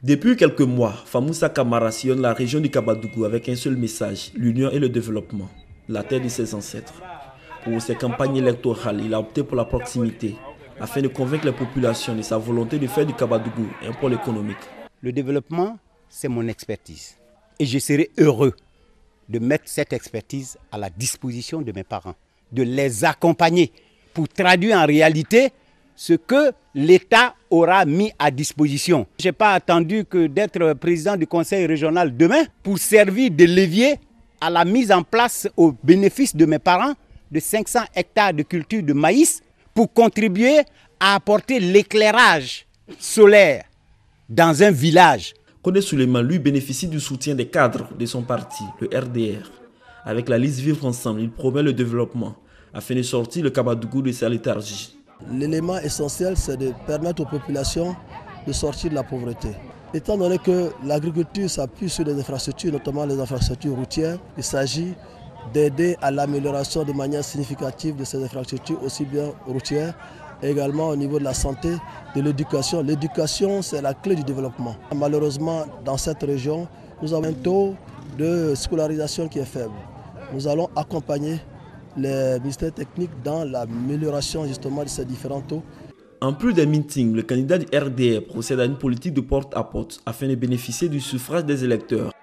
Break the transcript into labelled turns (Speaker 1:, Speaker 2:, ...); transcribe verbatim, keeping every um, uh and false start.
Speaker 1: Depuis quelques mois, Famoussa Camara sillonne la région du Kabadougou avec un seul message, l'union et le développement, la terre de ses ancêtres. Pour ses campagnes électorales, il a opté pour la proximité, afin de convaincre les populations de sa volonté de faire du Kabadougou un pôle économique.
Speaker 2: Le développement, c'est mon expertise. Et je serai heureux de mettre cette expertise à la disposition de mes parents, de les accompagner pour traduire en réalité ce que l'État aura mis à disposition. Je n'ai pas attendu que d'être président du conseil régional demain pour servir de levier à la mise en place au bénéfice de mes parents de cinq cents hectares de culture de maïs pour contribuer à apporter l'éclairage solaire dans un village.
Speaker 1: Kodé Souleymane, lui, bénéficie du soutien des cadres de son parti, le R D R. Avec la liste Vivre Ensemble, il promet le développement afin de sortir le Kabadougou de sa léthargie.
Speaker 3: L'élément essentiel, c'est de permettre aux populations de sortir de la pauvreté. Étant donné que l'agriculture s'appuie sur les infrastructures, notamment les infrastructures routières, il s'agit d'aider à l'amélioration de manière significative de ces infrastructures, aussi bien routières, et également au niveau de la santé, de l'éducation. L'éducation, c'est la clé du développement. Malheureusement, dans cette région, nous avons un taux de scolarisation qui est faible. Nous allons accompagner les ministères techniques dans l'amélioration justement de ces différents taux.
Speaker 1: En plus des meetings, le candidat du R D R procède à une politique de porte à porte afin de bénéficier du suffrage des électeurs.